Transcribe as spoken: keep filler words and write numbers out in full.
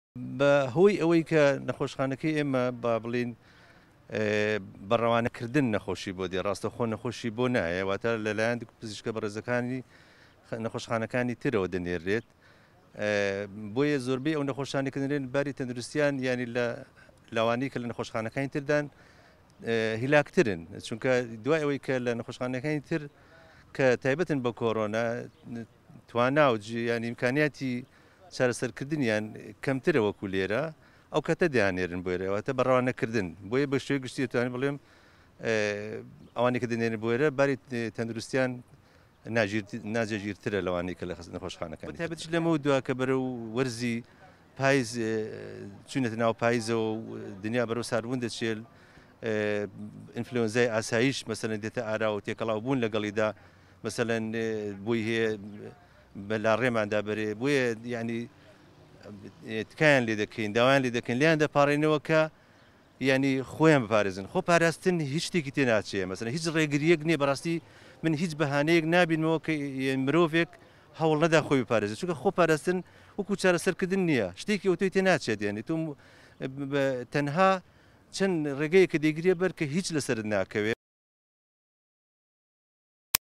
بە هۆی ئەوەی کە نەخۆشخانەکەی ئێمە با بڵین بەڕەوانەکردن نەخۆشی بۆ دێ ڕاستەخۆ نەخۆشی بۆ نایە واتە لەلایەن پزیشکە بەڕێزەکانی نەخۆشخانەکانی ترەوە دەنێرێت بۆیە زۆربەی ئەو نەخۆشخانەی کردن باری تەندروستیان ینی لە لاوانی کە لە نەخۆشخانەکانی تردان هیلاکترن چونکە دوای ئەوەی کە لە نەخۆشخانەکانی تر کە تایبەتن بە کۆڕۆنا توانا و ینی ئیمکانیاتی چارەسەرکردنیان کەمترە وەکو لێرە ئەو کەتە دەیانێرن بۆیرەوەتە بەڕوانەکردن بۆیە بە شوێ گشتی توانین بڵێم ئەوانی کە دەنێرن بۆیرە باری تەندروستیان ناجێگیرترە لەوانی کە لە نەخۆشخانەکان تایبەتش لەمە دووە کە بەرەو وەرزی پاییز چوونەتە ناو پاییزەوە و دنیا بەرەو ساردبوون دەچێت ئینفلۆنزای ئاسایش مەسەلەن دێتە ئارا و تێکەڵاو بوون لەگەڵیدا مەسەلەن بۆی هەیە بەلا ڕێماندا بەرێ بۆیە ینی تکایان لێ دەکەین داوایان لێ دەکەین لیان دەپارڕێنەوە کە ینی خۆیان بپارێزن خۆ پاراستن هیچ شتێکی تێ ناچێ مەسەلەن هیچ ڕێگریەک نییە بەڕاستی من هیچ بەهانەیەک نابینەوە کە مرۆڤێک هەوڵ نەدا خۆی بپارێزێت چونکە خۆ پاراستن وەکو چارەسەرکردن نییە شتێکی ئەوتۆی تێ ناچێت ینی تۆ تەنها چەند ڕێگەیەکە دەیگرێ بەر کە هیچ لەسەرت ناکەوێت.